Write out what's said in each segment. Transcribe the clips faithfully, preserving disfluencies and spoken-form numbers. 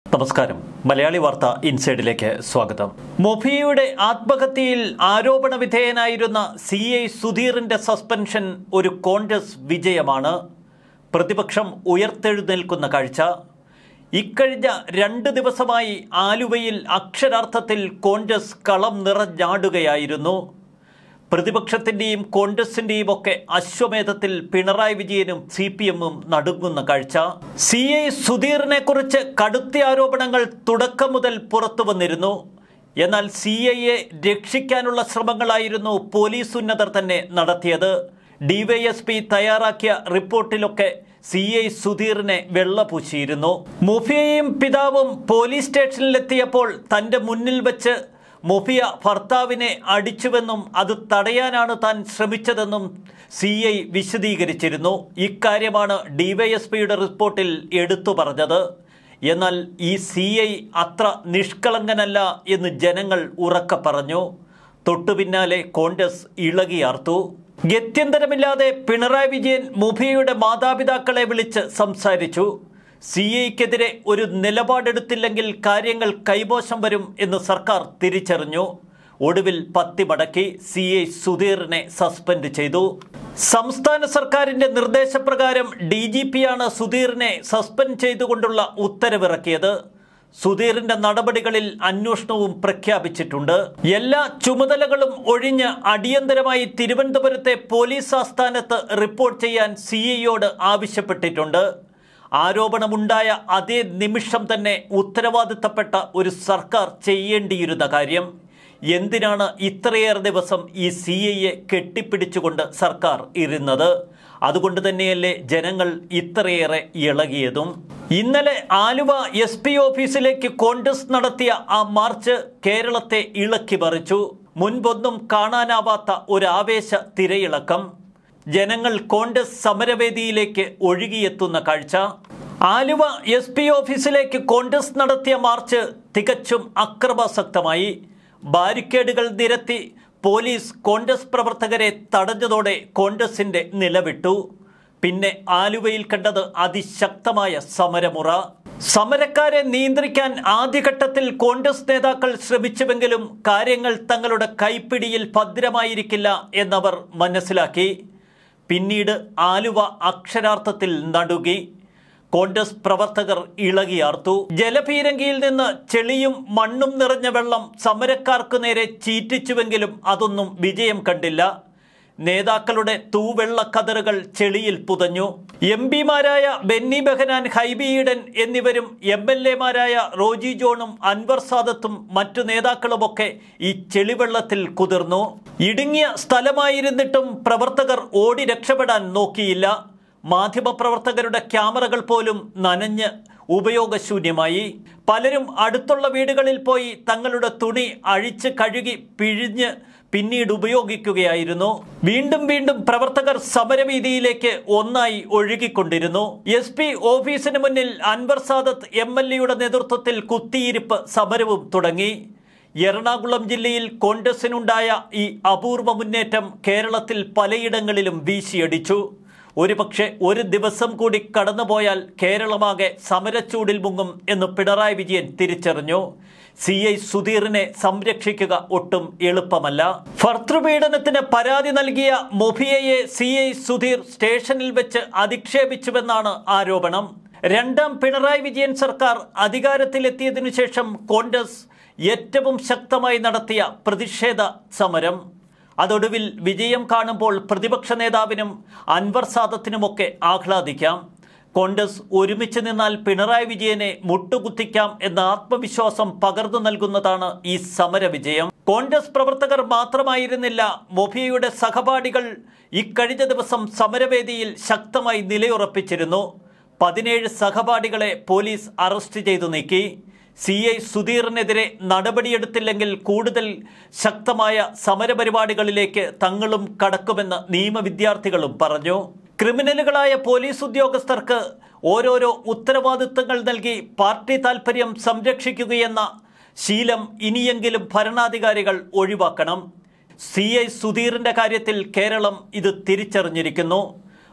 നമസ്കാരം. മലയാളി വാർത്ത ഇൻസൈഡിലേക്ക് സ്വാഗതം. മൊഫിയയുടെ ആത്മഹത്യയിൽ ആരോപണ വിധേയനായിരുന്ന സി ഐ സുധീറിന്റെ സസ്പെൻഷൻ ഒരു കോൺഗ്രസ് വിജയമാണ്. പ്രതിപക്ഷം ഉയർത്തെഴുന്നേൽക്കുന്ന കാഴ്ച. ഇക്കഴിഞ്ഞ രണ്ട് ദിവസമായി ആലുവയിൽ അക്ഷരാർത്ഥത്തിൽ കോൺഗ്രസ് കളം നിറഞ്ഞാടുകയായിരുന്നു. പ്രതിപക്ഷത്തിൻ്റെയും കോൺഗ്രസിൻ്റെയും ഒക്കെ അശ്വമേധത്തിൽ പിണറായി വിജയനും സി പി എമ്മും നടുങ്ങുന്ന കാഴ്ച. സി ഐ സുധീറിനെ കുറിച്ച് കടുത്ത ആരോപണങ്ങൾ തുടക്കം മുതൽ പുറത്തു വന്നിരുന്നു. എന്നാൽ സി ഐയെ രക്ഷിക്കാനുള്ള ശ്രമങ്ങളായിരുന്നു പോലീസ് ഉന്നതർ തന്നെ നടത്തിയത്. ഡിവൈഎസ്പി തയ്യാറാക്കിയ റിപ്പോർട്ടിലൊക്കെ സി ഐ സുധീറിനെ വെള്ളപൂശിയിരുന്നു. മുഫിയയും പിതാവും പോലീസ് സ്റ്റേഷനിലെത്തിയപ്പോൾ തൻ്റെ മുന്നിൽ വെച്ച് മുഫിയ ഭർത്താവിനെ അടിച്ചുവെന്നും അത് തടയാനാണ് താൻ ശ്രമിച്ചതെന്നും സി ഐ വിശദീകരിച്ചിരുന്നു. ഇക്കാര്യമാണ് ഡിവൈഎസ്പിയുടെ റിപ്പോർട്ടിൽ എടുത്തു പറഞ്ഞത്. എന്നാൽ ഈ സി ഐ അത്ര നിഷ്കളങ്കനല്ല എന്ന് ജനങ്ങൾ ഉറക്കെ പറഞ്ഞു. തൊട്ടു പിന്നാലെ കോൺഗ്രസ് ഇളകിയാർത്തു. ഗത്യന്തരമില്ലാതെ പിണറായി വിജയൻ മുഫിയയുടെ മാതാപിതാക്കളെ വിളിച്ച് സംസാരിച്ചു. സി ഐക്കെതിരെ ഒരു നിലപാടെടുത്തില്ലെങ്കിൽ കാര്യങ്ങൾ കൈമോശം വരും എന്ന് സർക്കാർ തിരിച്ചറിഞ്ഞു. ഒടുവിൽ പത്തി മടക്കി സി ഐ സുധീറിനെ സസ്പെൻഡ് ചെയ്തു. സംസ്ഥാന സർക്കാരിൻ്റെ നിർദ്ദേശപ്രകാരം ഡി ജി പിയാണ് സുധീറിനെ സസ്പെൻഡ് ചെയ്തുകൊണ്ടുള്ള ഉത്തരവിറക്കിയത്. സുധീറിന്റെ നടപടികളിൽ അന്വേഷണവും പ്രഖ്യാപിച്ചിട്ടുണ്ട്. എല്ലാ ചുമതലകളും ഒഴിഞ്ഞ് അടിയന്തരമായി തിരുവനന്തപുരത്തെ പോലീസ് ആസ്ഥാനത്ത് റിപ്പോർട്ട് ചെയ്യാൻ സി ഐയോട് ആവശ്യപ്പെട്ടിട്ടുണ്ട്. ആരോപണമുണ്ടായ അതേ നിമിഷം തന്നെ ഉത്തരവാദിത്തപ്പെട്ട ഒരു സർക്കാർ ചെയ്യേണ്ടിയിരുന്ന കാര്യം. എന്തിനാണ് ഇത്രയേറെ ദിവസം ഈ സി ഐയെ കെട്ടിപ്പിടിച്ചുകൊണ്ട് സർക്കാർ ഇരുന്നത്? അതുകൊണ്ട് തന്നെയല്ലേ ജനങ്ങൾ ഇത്രയേറെ ഇളകിയതും. ഇന്നലെ ആലുവ എസ് പി ഓഫീസിലേക്ക് കോൺഗ്രസ് നടത്തിയ ആ മാർച്ച് കേരളത്തെ ഇളക്കി മറിച്ചു. മുൻപൊന്നും കാണാനാവാത്ത ഒരു ആവേശ തിരയിളക്കം. ജനങ്ങൾ കോൺഗ്രസ് സമരവേദിയിലേക്ക് ഒഴുകിയെത്തുന്ന കാഴ്ച. ആലുവ എസ് പി ഓഫീസിലേക്ക് കോൺഗ്രസ് നടത്തിയ മാർച്ച് തികച്ചും അക്രമാസക്തമായി. ബാരിക്കേഡുകൾ നിരത്തി പോലീസ് കോൺഗ്രസ് പ്രവർത്തകരെ തടഞ്ഞതോടെ കോൺഗ്രസിന്റെ നിലവിട്ടു. പിന്നെ ആലുവയിൽ കണ്ടത് അതിശക്തമായ സമരമുറ. സമരക്കാരെ നിയന്ത്രിക്കാൻ ആദ്യഘട്ടത്തിൽ കോൺഗ്രസ് നേതാക്കൾ ശ്രമിച്ചുവെങ്കിലും കാര്യങ്ങൾ തങ്ങളുടെ കൈപ്പിടിയിൽ ഭദ്രമായിരിക്കില്ല എന്നവർ മനസ്സിലാക്കി. പിന്നീട് ആലുവ അക്ഷരാർത്ഥത്തിൽ നടുങ്ങി. കോൺഗ്രസ് പ്രവർത്തകർ ഇളകിയാർത്തു. ജലപീരങ്കിയിൽ നിന്ന് ചെളിയും മണ്ണും നിറഞ്ഞ വെള്ളം സമരക്കാർക്ക് നേരെ ചീറ്റിച്ചുവെങ്കിലും അതൊന്നും വിജയം കണ്ടില്ല. നേതാക്കളുടെ തൂവെള്ളക്കതറുകൾ ചെളിയിൽ പുതഞ്ഞു. എം പിമാരായ ബെന്നി ബെഹനാൻ, ഹൈബി ഈഡൻ എന്നിവരും എം എൽ എമാരായ റോജി ജോണും അൻവർ സാദത്തും മറ്റു നേതാക്കളുമൊക്കെ ഈ ചെളിവെള്ളത്തിൽ കുതിർന്നു. ഇടുങ്ങിയ സ്ഥലമായിരുന്നിട്ടും പ്രവർത്തകർ ഓടി രക്ഷപ്പെടാൻ നോക്കിയില്ല. മാധ്യമപ്രവർത്തകരുടെ ക്യാമറകൾ പോലും നനഞ്ഞ് ഉപയോഗശൂന്യമായി. പലരും അടുത്തുള്ള വീടുകളിൽ പോയി തങ്ങളുടെ തുണി അഴിച്ച് കഴുകി പിഴിഞ്ഞ് പിന്നീട് ഉപയോഗിക്കുകയായിരുന്നു. വീണ്ടും വീണ്ടും പ്രവർത്തകർ സമരവീതിയിലേക്ക് ഒന്നായി ഒഴുകിക്കൊണ്ടിരുന്നു. എസ് പി ഓഫീസിന് മുന്നിൽ അൻവർ സാദത്ത് എം എൽ എയുടെ നേതൃത്വത്തിൽ കുത്തിയിരിപ്പ് സമരവും തുടങ്ങി. എറണാകുളം ജില്ലയിൽ കോൺഗ്രസിനുണ്ടായ ഈ അപൂർവ മുന്നേറ്റം കേരളത്തിൽ പലയിടങ്ങളിലും വീശിയടിച്ചു. ഒരുപക്ഷെ ഒരു ദിവസം കൂടി കടന്നുപോയാൽ കേരളമാകെ സമരച്ചൂടിൽ മുങ്ങും എന്ന് പിണറായി വിജയൻ തിരിച്ചറിഞ്ഞു. സി ഐ സുധീറിനെ സംരക്ഷിക്കുക ഒട്ടും എളുപ്പമല്ല. ഭർതൃപീഡനത്തിന് പരാതി നൽകിയ മൊഫിയയെ സി ഐ സുധീർ സ്റ്റേഷനിൽ വെച്ച് അധിക്ഷേപിച്ചുവെന്നാണ് ആരോപണം. രണ്ടാം പിണറായി വിജയൻ സർക്കാർ അധികാരത്തിലെത്തിയതിനു ശേഷം കോൺഗ്രസ് ഏറ്റവും ശക്തമായി നടത്തിയ പ്രതിഷേധ സമരം. അതൊടുവിൽ വിജയം കാണുമ്പോൾ പ്രതിപക്ഷ നേതാവിനും അൻവർ സാദത്തിനുമൊക്കെ ആഹ്ലാദിക്കാം. കോൺഗ്രസ് ഒരുമിച്ച് നിന്നാൽ പിണറായി വിജയനെ മുട്ടുകുത്തിക്കാം എന്ന ആത്മവിശ്വാസം പകർന്നു നൽകുന്നതാണ് ഈ സമരവിജയം. കോൺഗ്രസ് പ്രവർത്തകർ മാത്രമായിരുന്നില്ല, മൊഫിയയുടെ സഹപാഠികൾ ഇക്കഴിഞ്ഞ ദിവസം സമരവേദിയിൽ ശക്തമായി നിലയുറപ്പിച്ചിരുന്നു. പതിനേഴ് സഹപാഠികളെ പോലീസ് അറസ്റ്റ് ചെയ്തു നീക്കി. സി ഐ സുധീറിനെതിരെ നടപടിയെടുത്തില്ലെങ്കിൽ കൂടുതൽ ശക്തമായ സമരപരിപാടികളിലേക്ക് തങ്ങളും കടക്കുമെന്ന് നിയമവിദ്യാർത്ഥികളും പറഞ്ഞു. ക്രിമിനലുകളായ പോലീസ് ഉദ്യോഗസ്ഥർക്ക് ഓരോരോ ഉത്തരവാദിത്തങ്ങൾ നൽകി പാർട്ടി താൽപര്യം സംരക്ഷിക്കുകയെന്ന ശീലം ഇനിയെങ്കിലും ഭരണാധികാരികൾ ഒഴിവാക്കണം. സി ഐ സുധീറിൻ്റെ കാര്യത്തിൽ കേരളം ഇത് തിരിച്ചറിഞ്ഞിരിക്കുന്നു.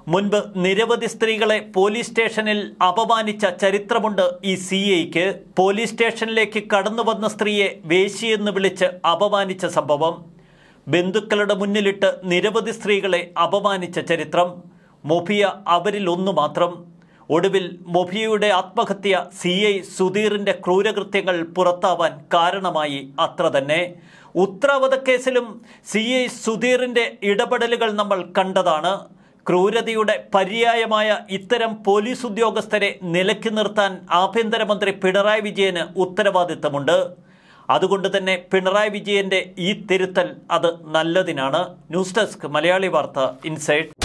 മുൻപ് നിരവധി സ്ത്രീകളെ പോലീസ് സ്റ്റേഷനിൽ അപമാനിച്ച ചരിത്രമുണ്ട് ഈ സി ഐക്ക്. പോലീസ് സ്റ്റേഷനിലേക്ക് കടന്നു വന്ന സ്ത്രീയെ വേശ്യയെന്ന് വിളിച്ച് അപമാനിച്ച സംഭവം, ബന്ധുക്കളുടെ മുന്നിലിട്ട് നിരവധി സ്ത്രീകളെ അപമാനിച്ച ചരിത്രം. മൊഫിയ അവരിൽ ഒന്നു മാത്രം. ഒടുവിൽ മൊഫിയയുടെ ആത്മഹത്യ സി ഐ സുധീറിൻ്റെ ക്രൂരകൃത്യങ്ങൾ പുറത്താവാൻ കാരണമായി. അത്ര തന്നെ. ഉത്ര വധക്കേസിലും സി ഐ സുധീറിൻ്റെ ഇടപെടലുകൾ നമ്മൾ കണ്ടതാണ്. ക്രൂരതയുടെ പര്യായമായ ഇത്തരം പോലീസ് ഉദ്യോഗസ്ഥരെ നിലയ്ക്ക് നിർത്താൻ ആഭ്യന്തരമന്ത്രി പിണറായി വിജയന് ഉത്തരവാദിത്തമുണ്ട്. അതുകൊണ്ട് തന്നെ പിണറായി വിജയൻ്റെ ഈ തിരുത്തൽ അത് നല്ലതിനാണ്. ന്യൂസ് ഡെസ്ക് മലയാളി വാർത്ത ഇൻസൈഡ്.